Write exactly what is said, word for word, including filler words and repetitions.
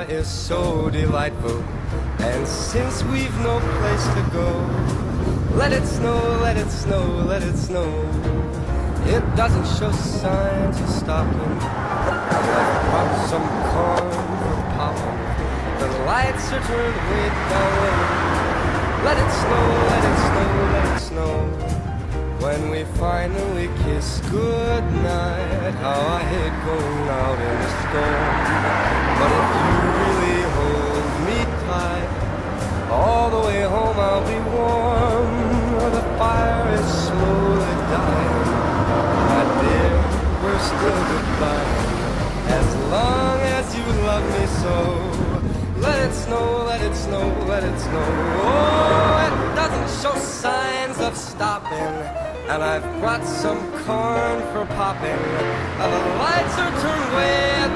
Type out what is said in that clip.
is so delightful, and since we've no place to go, let it snow, let it snow, let it snow. It doesn't show signs of stopping. I've brought some corn for popping. The lights are turned way down low. Let it snow, let it snow, let it snow. When we finally kiss goodnight, how I hate going out in the storm. But if you really hold me tight, all the way home I'll be warm. The fire is slowly dying. My dear, we're still goodbye. As long as you love me so. Let it snow, let it snow, let it snow. Oh, it doesn't show signs of stopping. And I've brought some corn for popping. And the lights are turned way